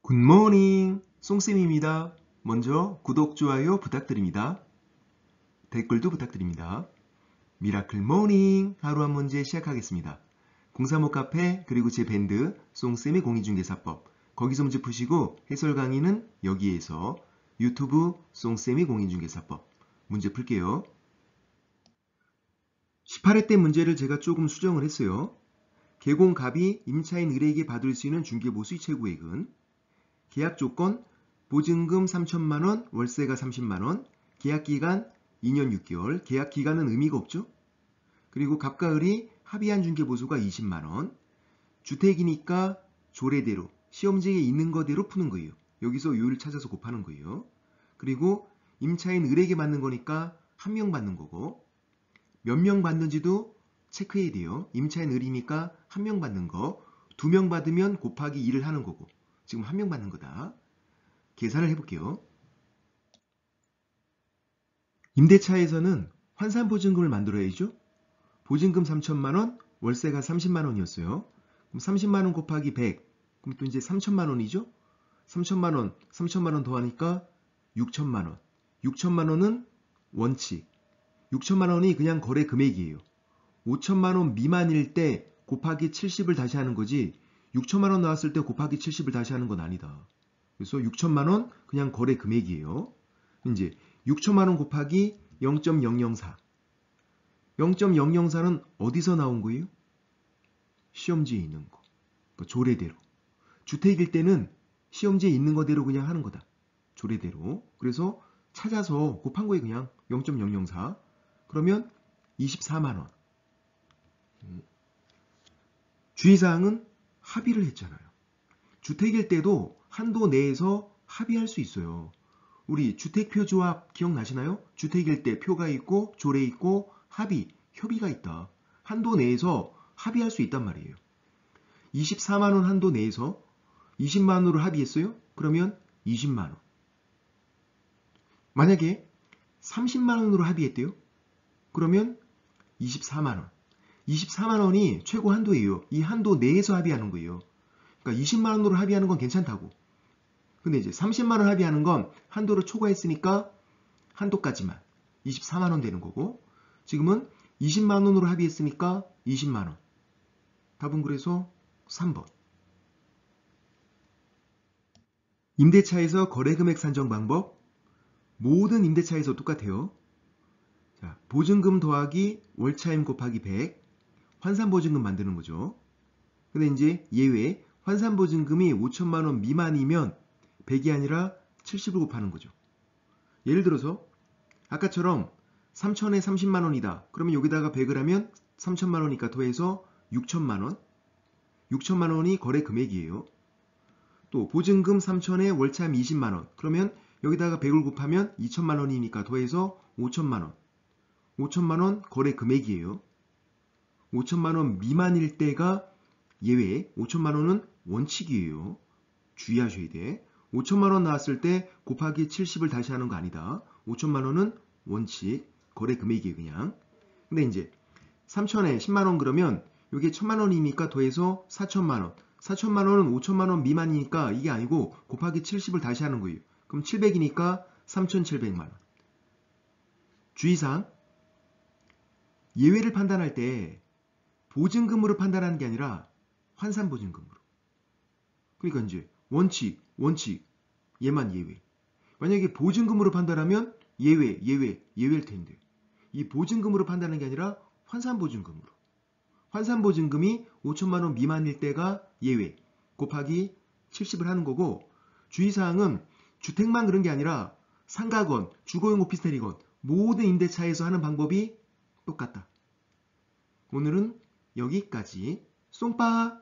굿모닝, 송쌤입니다. 먼저 구독, 좋아요 부탁드립니다. 댓글도 부탁드립니다. 미라클 모닝 하루 한 문제 시작하겠습니다. 035 카페 그리고 제 밴드 송쌤의 공인중개사법 거기서 문제 푸시고 해설 강의는 여기에서 유튜브 송쌤의 공인중개사법 문제 풀게요. 18회 때 문제를 제가 조금 수정을 했어요. 개공갑이 임차인 을에게 받을 수 있는 중개보수의 최고액은 계약 조건, 보증금 3천만원, 월세가 30만원, 계약기간 2년 6개월, 계약기간은 의미가 없죠? 그리고 갑과 을이 합의한 중개보수가 20만원, 주택이니까 조례대로, 시험지에 있는 거대로 푸는 거예요. 여기서 요율 찾아서 곱하는 거예요. 그리고 임차인 을에게 받는 거니까 한 명 받는 거고, 몇 명 받는지도 체크해야 돼요. 임차인 을이니까 한 명 받는 거, 2명 받으면 곱하기 2를 하는 거고, 지금 한 명 받는 거다. 계산을 해볼게요. 임대차에서는 환산보증금을 만들어야죠. 보증금 3천만원, 월세가 30만원이었어요. 그럼 30만원 곱하기 100, 그럼 또 이제 3천만원이죠. 3천만원 더하니까 6천만원. 6천만원은 원칙. 6천만원이 그냥 거래 금액이에요. 5천만원 미만일 때 곱하기 70을 다시 하는 거지 6천만원 나왔을 때 곱하기 70을 다시 하는 건 아니다. 그래서 6천만원 그냥 거래 금액이에요. 이제 6천만원 곱하기 0.004. 0.004는 어디서 나온 거예요? 시험지에 있는 거. 그러니까 조례대로. 주택일 때는 시험지에 있는 거대로 그냥 하는 거다. 조례대로. 그래서 찾아서 곱한 거예요. 그냥 0.004. 그러면 24만원. 주의사항은 합의를 했잖아요. 주택일 때도 한도 내에서 합의할 수 있어요. 우리 주택표조합 기억나시나요? 주택일 때 표가 있고 조례 있고 합의, 협의가 있다. 한도 내에서 합의할 수 있단 말이에요. 24만원 한도 내에서 20만원으로 합의했어요? 그러면 20만원. 만약에 30만원으로 합의했대요? 그러면 24만원. 24만원이 최고 한도예요. 이 한도 내에서 합의하는 거예요. 그러니까 20만원으로 합의하는 건 괜찮다고. 근데 이제 30만원 합의하는 건 한도를 초과했으니까 한도까지만 24만원 되는 거고, 지금은 20만원으로 합의했으니까 20만원. 답은 그래서 3번. 임대차에서 거래금액 산정 방법. 모든 임대차에서 똑같아요. 자, 보증금 더하기 월차임 곱하기 100. 환산보증금 만드는 거죠. 근데 이제 예외, 환산보증금이 5천만원 미만이면 100이 아니라 70을 곱하는 거죠. 예를 들어서 아까처럼 3천에 30만원이다. 그러면 여기다가 100을 하면 3천만원이니까 더해서 6천만원. 6천만원이 거래 금액이에요. 또 보증금 3천에 월차임 20만원. 그러면 여기다가 100을 곱하면 2천만원이니까 더해서 5천만원. 5천만원 거래 금액이에요. 5천만원 미만일 때가 예외, 5천만원은 원칙이에요. 주의하셔야 돼. 5천만원 나왔을 때 곱하기 70을 다시 하는 거 아니다. 5천만원은 원칙, 거래 금액이에요 그냥. 근데 이제 3천에 10만원 그러면 이게 1000만원이니까 더해서 4천만원. 4천만원은 5천만원 미만이니까 이게 아니고 곱하기 70을 다시 하는 거예요. 그럼 700이니까 3,700만원. 주의사항, 예외를 판단할 때 보증금으로 판단하는 게 아니라 환산보증금으로. 그러니까 이제 원칙, 얘만 예외. 만약에 보증금으로 판단하면 예외일 텐데. 이 보증금으로 판단하는 게 아니라 환산보증금으로. 환산보증금이 5천만원 미만일 때가 예외, 곱하기 70을 하는 거고, 주의사항은 주택만 그런 게 아니라 상가건, 주거용 오피스텔이건 모든 임대차에서 하는 방법이 똑같다. 오늘은 여기까지. 쏨빠!